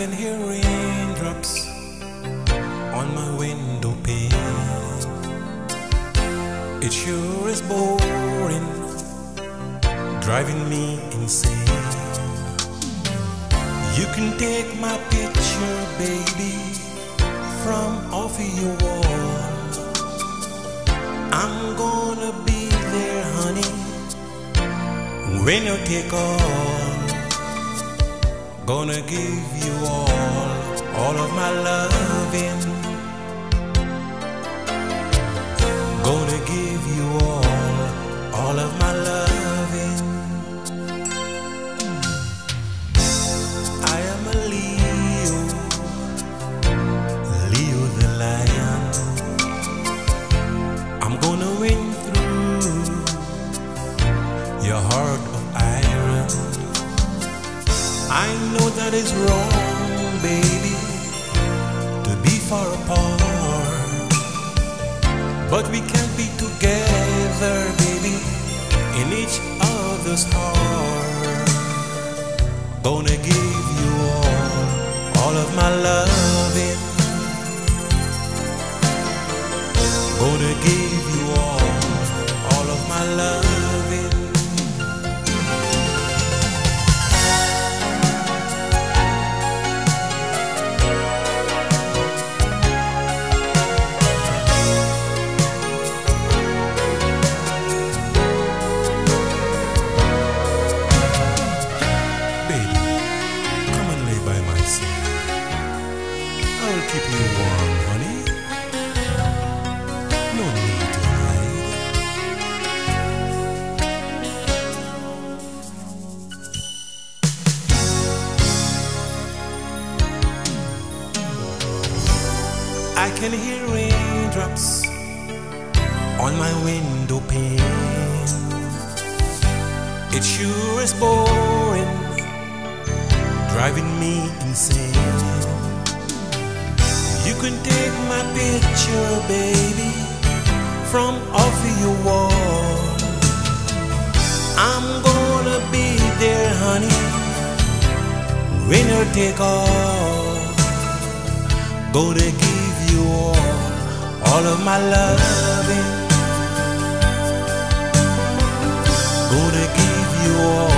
can hear raindrops on my window pane. It sure is boring, driving me insane. You can take my picture, baby, from off of your wall. I'm gonna be there, honey, when you take off. Gonna give you all of my loving. Gonna give you all of my loving. I am a Leo, Leo the lion. I'm gonna win through your heart of iron. I know that it's wrong, baby, to be far apart, but we can't be together, baby, in each other's heart. Gonna give you all of my loving. Gonna give you all of my loving. I'll keep you warm, honey. No need to hide. I can hear raindrops on my window pane. It sure is boring, driving me insane. You can take my picture, baby, from off of your wall. I'm gonna be there, honey, when you take off. Gonna give you all of my loving. Gonna give you all